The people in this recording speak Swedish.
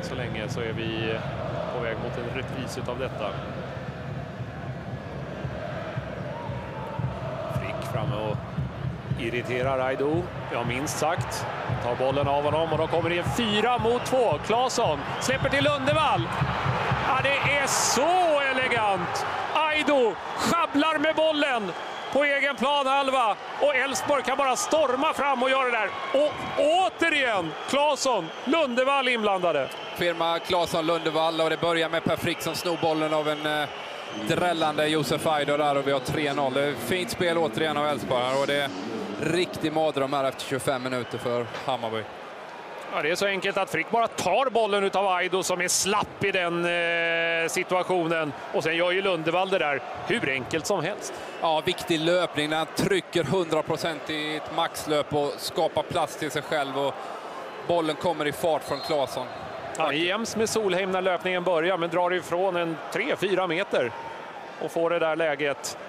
så länge så är vi på väg mot en repris av detta. Frick framme och irriterar Aido, ja minst sagt. Tar bollen av honom och då kommer det en 4 mot 2. Claesson släpper till Lundevall. Ja, det är så elegant. Aido schabblar med bollen på egen planhalva och Elfsborg kan bara storma fram och göra det där. Och återigen Claesson, Lundevall inblandade. Firma Claesson, Lundevall, och det börjar med Per Frick som snor bollen av en drällande Josef Aido där, och vi har 3-0. Det är fint spel återigen av Elfsborg och det är riktig mardröm här efter 25 minuter för Hammarby. Ja, det är så enkelt att Frick bara tar bollen utav Aido som är slapp i den situationen. Och sen gör ju Lundevall det där hur enkelt som helst. Ja, viktig löpning när han trycker 100% i ett maxlöp och skapar plats till sig själv. Och bollen kommer i fart från Claesson. Ja, jäms med Solheim när löpningen börjar, men drar ifrån en 3-4 meter. Och får det där läget